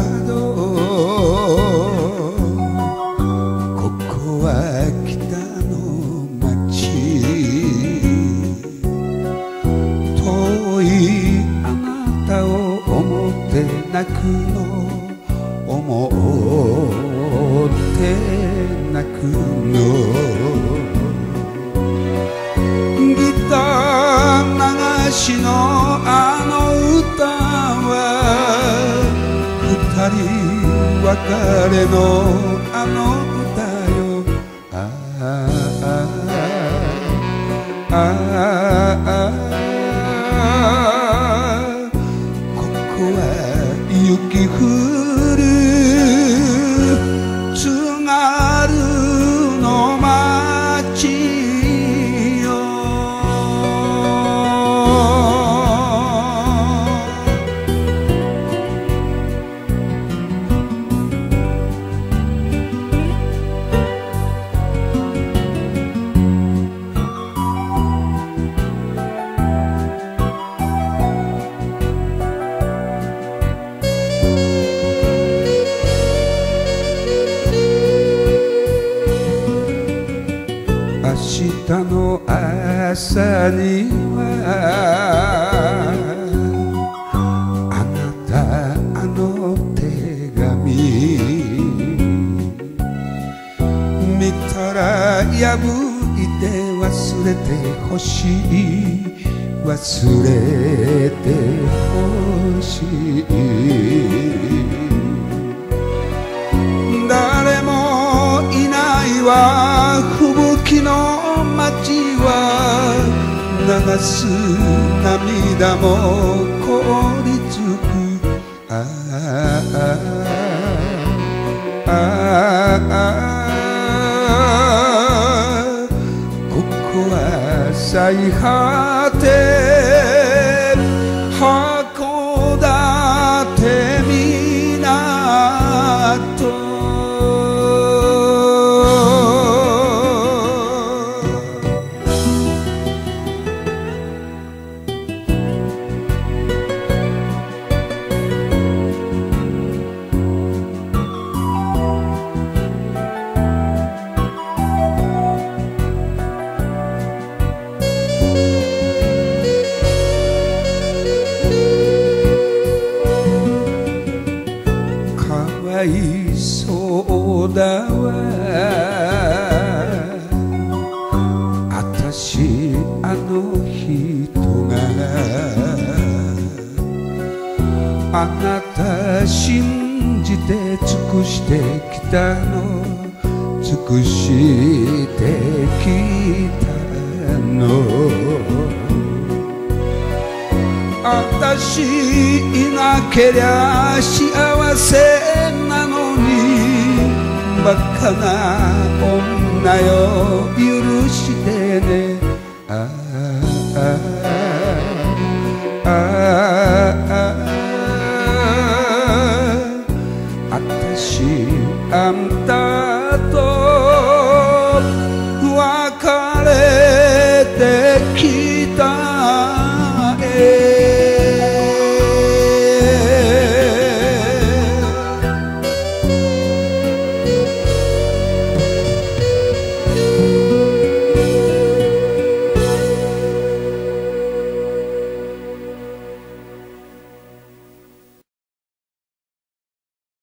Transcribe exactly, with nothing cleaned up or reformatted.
どここは北の町遠いあなたを思って泣くの思って泣くのギター流しのあの歌は二人別れのあの歌よああああここは雪降る津軽の町よ明日の朝にはあなたあの手紙見たら破いて忘れてほしい忘れてほしい誰もいないわ吹雪の街は流す涙も凍りつくああああここは最果て函館港かわいそうだわあたしあの人があなた信じて尽くしてきたの尽くしてきたのあたしいなけりゃ幸せなのにバカな女よ許してねあああああたしあんた